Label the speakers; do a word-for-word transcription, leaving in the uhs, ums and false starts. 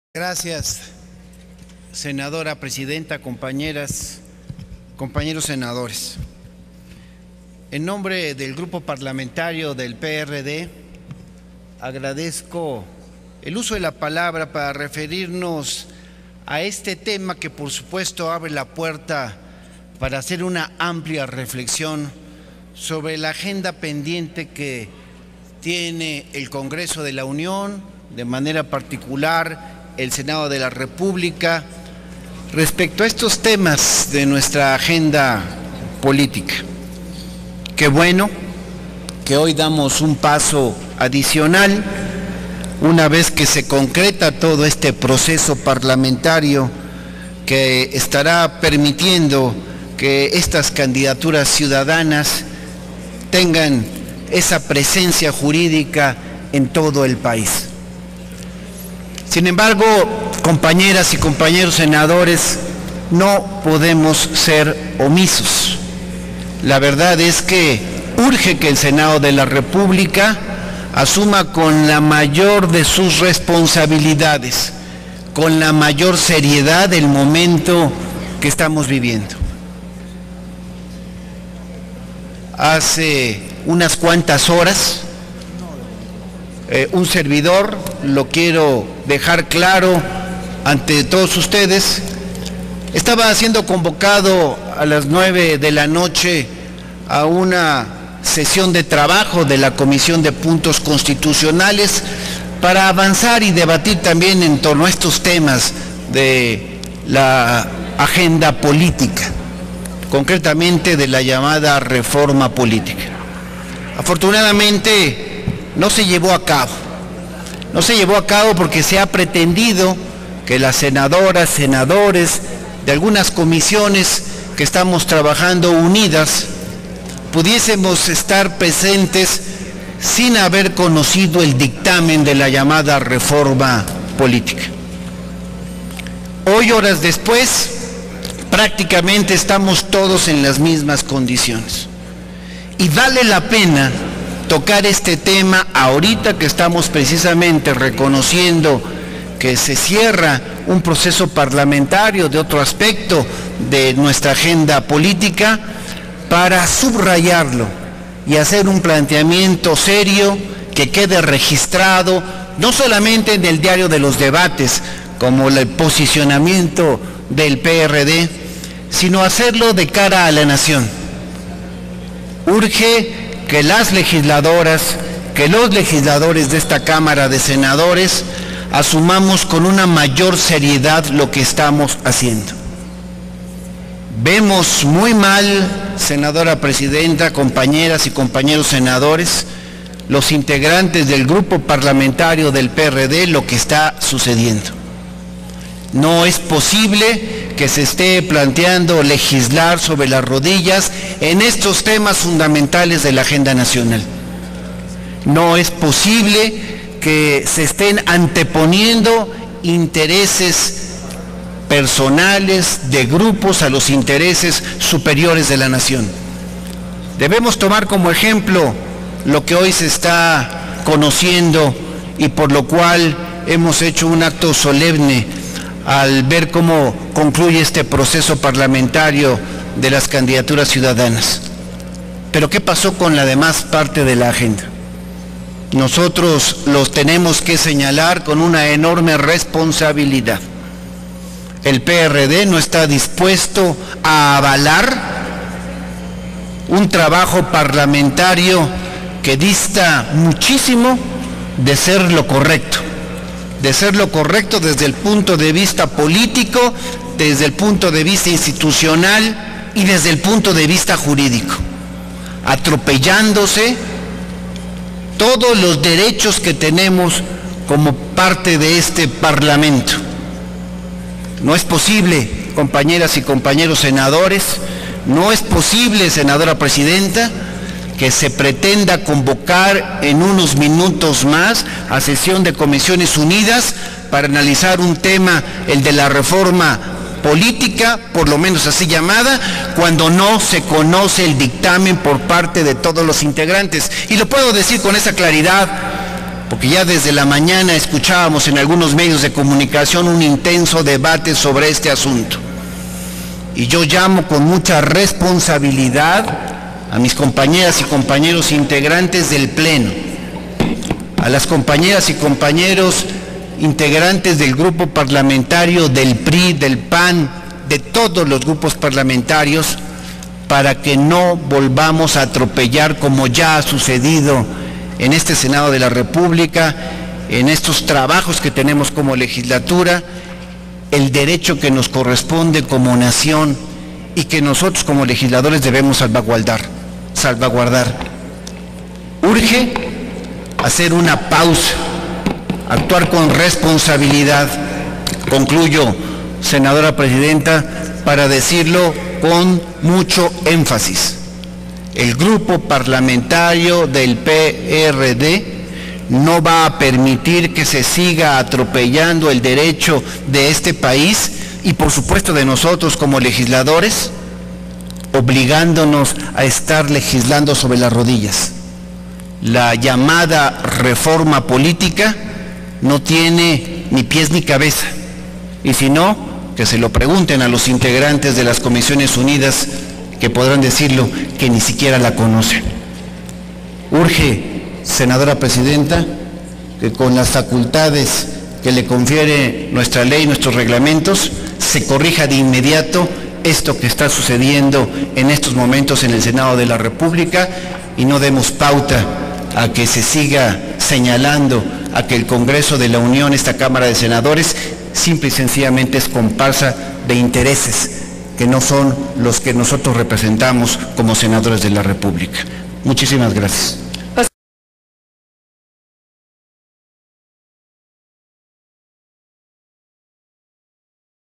Speaker 1: Gracias, senadora presidenta, compañeras, compañeros senadores. En nombre del grupo parlamentario del P R D, agradezco el uso de la palabra para referirnos a este tema que por supuesto abre la puerta para hacer una amplia reflexión sobre la agenda pendiente que tiene el Congreso de la Unión, de manera particular el Senado de la República, respecto a estos temas de nuestra agenda política. Qué bueno que hoy damos un paso adicional, una vez que se concreta todo este proceso parlamentario que estará permitiendo que estas candidaturas ciudadanas tengan esa presencia jurídica en todo el país. Sin embargo, compañeras y compañeros senadores, no podemos ser omisos. La verdad es que urge que el Senado de la República asuma con la mayor de sus responsabilidades, con la mayor seriedad el momento que estamos viviendo. Hace unas cuantas horas, Eh, un servidor, lo quiero dejar claro ante todos ustedes, estaba siendo convocado a las nueve de la noche a una sesión de trabajo de la Comisión de Puntos Constitucionales para avanzar y debatir también en torno a estos temas de la agenda política, concretamente de la llamada reforma política. Afortunadamente, no se llevó a cabo, no se llevó a cabo porque se ha pretendido que las senadoras, senadores de algunas comisiones que estamos trabajando unidas, pudiésemos estar presentes sin haber conocido el dictamen de la llamada reforma política. Hoy, horas después, prácticamente estamos todos en las mismas condiciones. Y vale la pena tocar este tema ahorita que estamos precisamente reconociendo que se cierra un proceso parlamentario de otro aspecto de nuestra agenda política, para subrayarlo y hacer un planteamiento serio que quede registrado no solamente en el diario de los debates como el posicionamiento del P R D, sino hacerlo de cara a la nación. Urge que las legisladoras, que los legisladores de esta Cámara de Senadores asumamos con una mayor seriedad lo que estamos haciendo. Vemos muy mal, senadora presidenta, compañeras y compañeros senadores, los integrantes del grupo parlamentario del P R D, lo que está sucediendo. No es posible que se esté planteando legislar sobre las rodillas en estos temas fundamentales de la agenda nacional. No es posible que se estén anteponiendo intereses personales de grupos a los intereses superiores de la nación. Debemos tomar como ejemplo lo que hoy se está conociendo y por lo cual hemos hecho un acto solemne al ver cómo concluye este proceso parlamentario de las candidaturas ciudadanas. Pero ¿qué pasó con la demás parte de la agenda? Nosotros los tenemos que señalar con una enorme responsabilidad. El P R D no está dispuesto a avalar un trabajo parlamentario que dista muchísimo de ser lo correcto. de ser lo correcto desde el punto de vista político, desde el punto de vista institucional y desde el punto de vista jurídico, atropellándose todos los derechos que tenemos como parte de este Parlamento. No es posible, compañeras y compañeros senadores, no es posible, senadora presidenta, que se pretenda convocar en unos minutos más a sesión de Comisiones Unidas para analizar un tema, el de la reforma política, por lo menos así llamada, cuando no se conoce el dictamen por parte de todos los integrantes. Y lo puedo decir con esa claridad, porque ya desde la mañana escuchábamos en algunos medios de comunicación un intenso debate sobre este asunto. Y yo llamo con mucha responsabilidad a mis compañeras y compañeros integrantes del Pleno, a las compañeras y compañeros integrantes del grupo parlamentario del P R I, del P A N, de todos los grupos parlamentarios, para que no volvamos a atropellar, como ya ha sucedido en este Senado de la República, en estos trabajos que tenemos como legislatura, el derecho que nos corresponde como nación y que nosotros como legisladores debemos salvaguardar. salvaguardar. Urge hacer una pausa, actuar con responsabilidad. Concluyo, senadora presidenta, para decirlo con mucho énfasis. El grupo parlamentario del P R D no va a permitir que se siga atropellando el derecho de este país y por supuesto de nosotros como legisladores, obligándonos a estar legislando sobre las rodillas. La llamada reforma política no tiene ni pies ni cabeza, y si no, que se lo pregunten a los integrantes de las Comisiones Unidas, que podrán decirlo, que ni siquiera la conocen. Urge, senadora presidenta, que con las facultades que le confiere nuestra ley, nuestros reglamentos, se corrija de inmediato esto que está sucediendo en estos momentos en el Senado de la República y no demos pauta a que se siga señalando a que el Congreso de la Unión, esta Cámara de Senadores, simple y sencillamente es comparsa de intereses que no son los que nosotros representamos como senadores de la República. Muchísimas gracias.